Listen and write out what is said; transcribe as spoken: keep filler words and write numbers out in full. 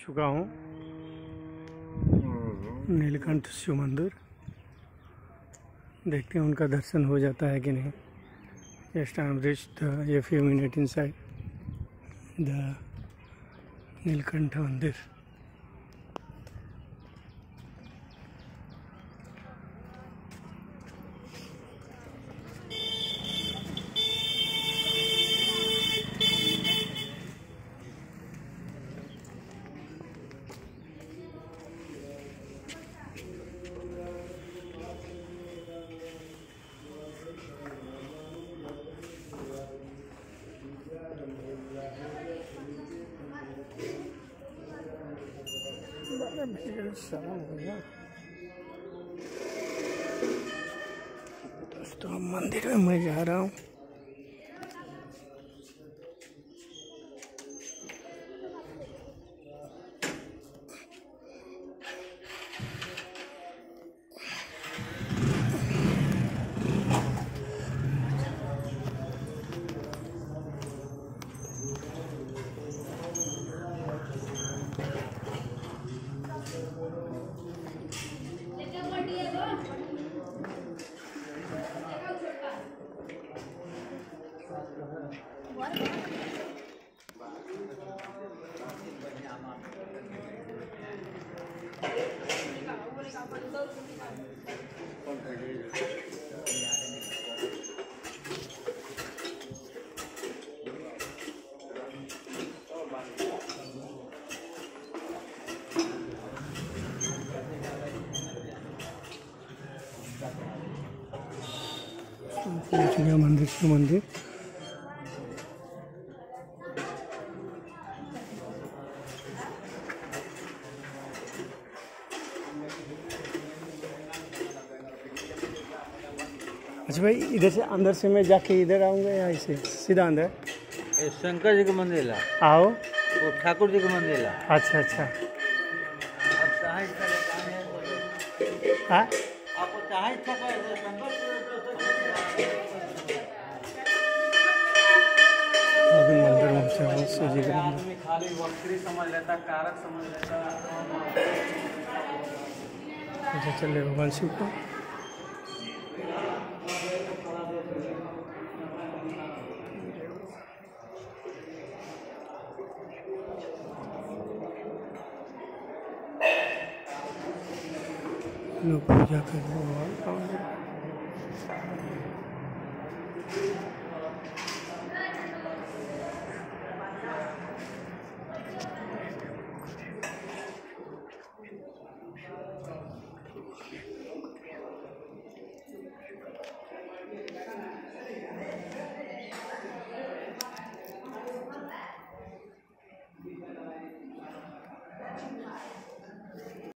चुका हूँ नीलकंठ शिव मंदिर। देखते हैं उनका दर्शन हो जाता है कि नहीं। Just I am reach the a few minute inside the Neelkanth मंदिर। दोस्तों मंदिर में मैं जा रहा हूँ। पहुंच गया मंदिर से मंदिर। अच्छा भाई, इधर से अंदर से मैं जाके इधर आऊँगा या ऐसे सीधा अंदर? शंकर जी का मंदिर है। आओ, वो ठाकुर जी का मंदिर है। अच्छा अच्छा। आपको चाहे अभी मंदिर पहुंचा हूँ सूजी का। आदमी खाली वक्री समझ लेता, कारक समझ लेता। अच्छा चल रहे भगवान शिव को। लोग पूजा कर रहे हैं भगवान का मंदिर।